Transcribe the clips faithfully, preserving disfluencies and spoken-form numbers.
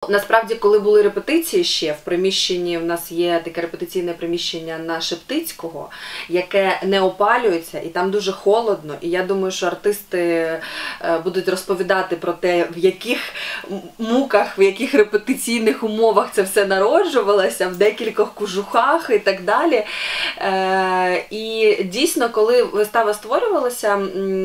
Насправді, коли були репетиції ще, в приміщенні, в нас є таке репетиційне приміщення на Шептицького, яке не опалюється, і там дуже холодно, і я думаю, що артисти будуть розповідати про те, в яких муках, в яких репетиційних умовах це все народжувалося, в декількох кожухах і так далі. І дійсно, коли вистава створювалася,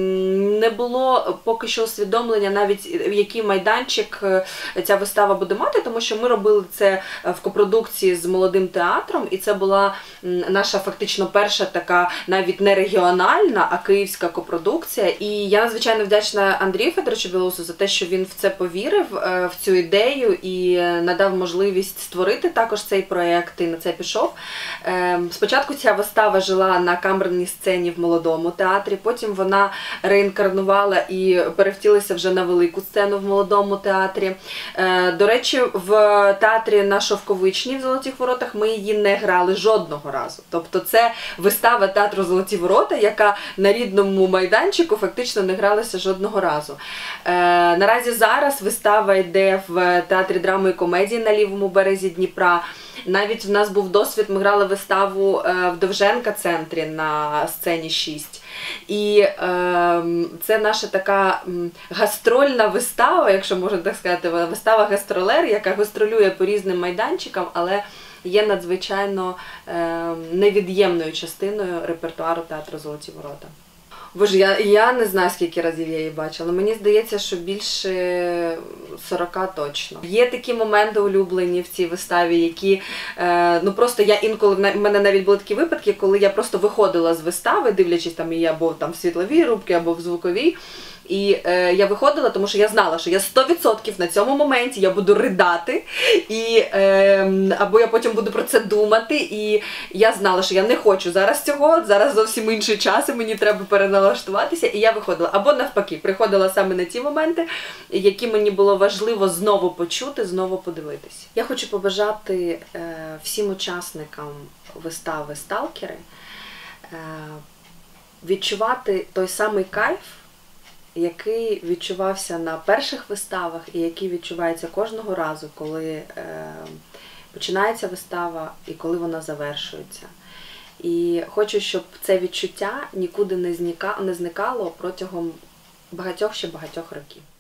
не було поки що усвідомлення навіть, в який майданчик ця вистава буде мати, тому що ми робили це в копродукції з Молодим театром, і це була наша фактично перша така, навіть не регіональна, а київська копродукція. І я надзвичайно вдячна Андрію Федоровичу Білоусу за те, що він в це повірив, в цю ідею і надав можливість створити також цей проєкт, і на це пішов. Спочатку ця вистава жила на камерній сцені в Молодому театрі, потім вона реінкарнувала і перевтілася вже на велику сцену в Молодому театрі. До речі, в театрі на Шовковичній в Золотих Воротах ми її не грали жодного разу. Тобто це вистава театру Золоті Ворота, яка на рідному майданчику фактично не гралася жодного разу. Наразі зараз вистава йде в театрі драми і комедії на лівому березі Дніпра. Навіть в нас був досвід, ми грали виставу в Довженка-центрі на сцені шість. І е, це наша така гастрольна вистава, якщо можна так сказати, вистава-гастролер, яка гастролює по різним майданчикам, але є надзвичайно е, невід'ємною частиною репертуару театру Золоті Ворота. Боже, я, я не знаю, скільки разів я її бачила, мені здається, що більше сорока точно. Є такі моменти улюблені в цій виставі, які, е, ну просто я інколи, в мене навіть були такі випадки, коли я просто виходила з вистави, дивлячись там її або там в світловій рубці, або в звуковій. І е, я виходила, тому що я знала, що я сто відсотків на цьому моменті я буду ридати, і, е, або я потім буду про це думати, і я знала, що я не хочу зараз цього, зараз зовсім інший час, і мені треба переналаштуватися, і я виходила. Або навпаки, приходила саме на ті моменти, які мені було важливо знову почути, знову подивитися. Я хочу побажати е, всім учасникам вистави «Сталкери» е, відчувати той самий кайф, який відчувався на перших виставах і який відчувається кожного разу, коли е, починається вистава і коли вона завершується. І хочу, щоб це відчуття нікуди не зникало протягом багатьох ще багатьох років.